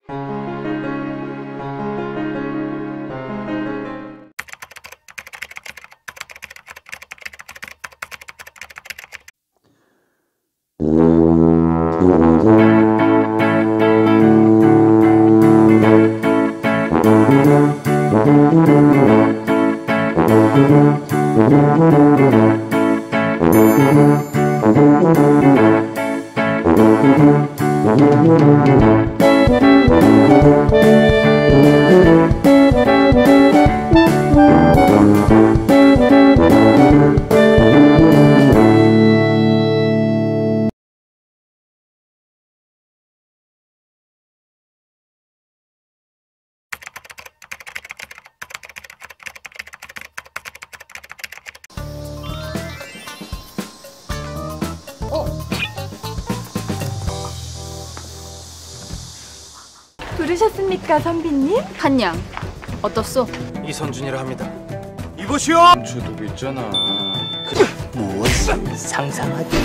부르셨습니까, 선비님? 한양, 어떻소? 이선준이라 합니다. 이보시오! 주독 있잖아. 무엇이 상상하지?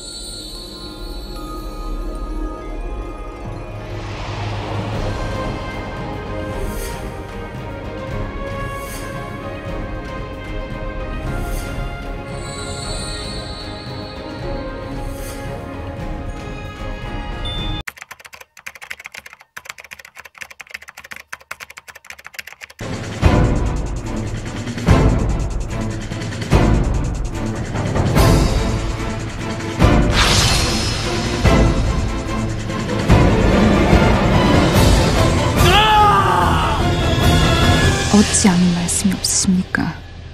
어찌 아무 말씀이 없으십니까?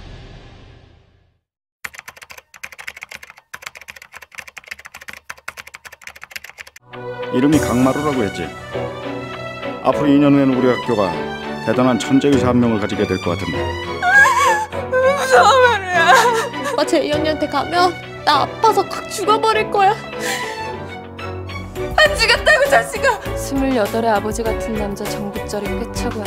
이름이 강마루라고 했지. 앞으로 2년 후에는 우리 학교가 대단한 천재 의사 한 명을 가지게 될 것 같은데. 무서워, 마루야. 오빠 제2언니한테 가면 나 아파서 확 죽어버릴 거야. 안 죽였다고, 자식아. 28의 아버지 같은 남자 정부절이 꿰차고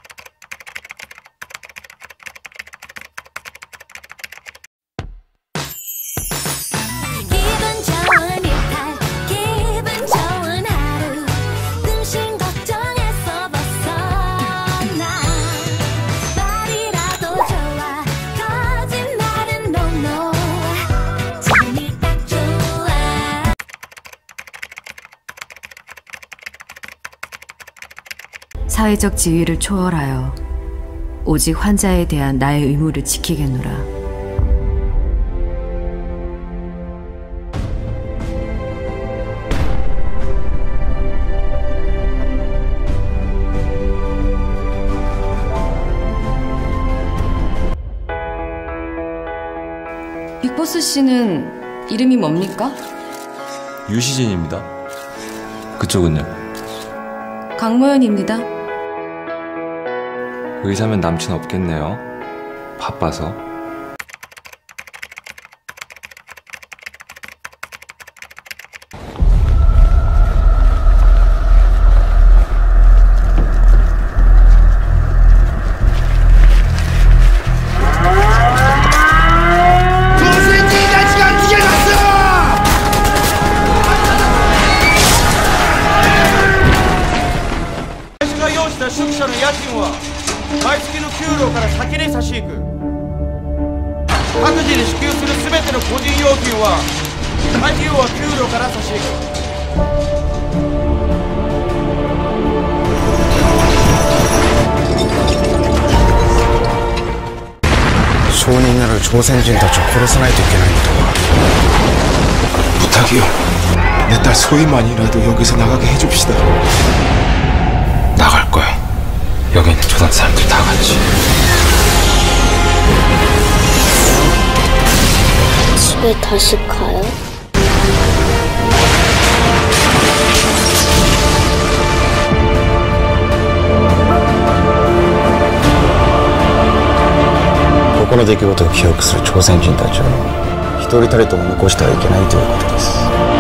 사회적 지위를 초월하여 오직 환자에 대한 나의 의무를 지키겠노라. 빅보스 씨는 이름이 뭡니까? 유시진입니다. 그쪽은요? 강모연입니다. 의사면 남친 없겠네요. 바빠서. 소인나를 조센진다 저殺さないと いけないんだわ. 부탁이요. 내 딸 소희만이라도 여기서 나가게 해줍시다. 나갈 거야. 여기 있는 조단 사람들 다 같이. 집에 다시 가요? ここの出来事を記憶する朝鮮人たちを一人たりとも残してはいけないということです。